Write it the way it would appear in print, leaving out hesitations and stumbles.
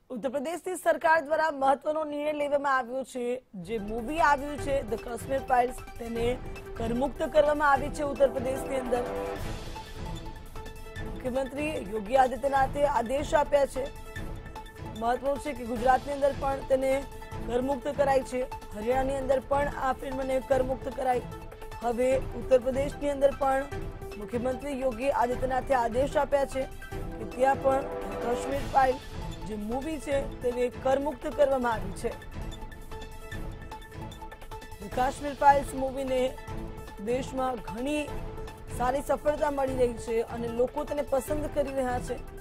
उत्तर प्रदेश की सरकार द्वारा महत्वનો निर्णय લેવામાં આવ્યો છે। જે મૂવી આવ્યું છે ધ કાશ્મીર ફાઇલ્સ તેને કરમુક્ત કરવામાં આવી છે ઉત્તર પ્રદેશની અંદર। મુખ્યમંત્રી યોગી આદિત્યનાથે આદેશ આપ્યા છે। મહત્વનું છે કે ગુજરાતની અંદર પણ તેને કરમુક્ત કરાઈ છે, હરિયાણાની અંદર પણ આ ફિલ્મને કરમુક્ત કરાઈ। હવે ઉત્તર પ્રદેશની અંદર પણ મુખ્યમંત્રી યોગી આદિત્યનાથે આદેશ આપ્યા છે કે ત્યાં પણ કાશ્મીર ફાઇલ જે મૂવી છે તેને કરમુક્ત કરવામાં આવી છે। કાશ્મીર ફાઇલ્સ મૂવીને દેશમાં ઘણી સારી સફળતા મળી રહી છે અને લોકો તેને પસંદ કરી રહ્યા છે।